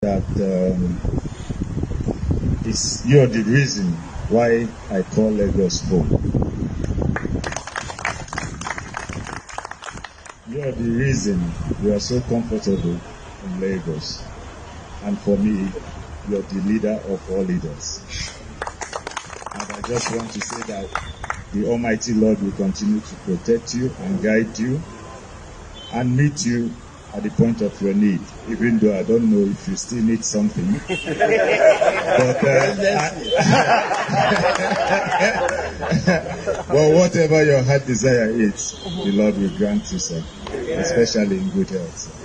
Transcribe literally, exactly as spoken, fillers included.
that um, is, you're the reason why I call Lagos home. You're the reason we are so comfortable in Lagos. And for me, you're the leader of all leaders. And I just want to say that the Almighty Lord will continue to protect you and guide you and meet you at the point of your need, even though I don't know if you still need something. But, uh, well, whatever your heart desire is, the Lord will grant you, sir, especially in good health.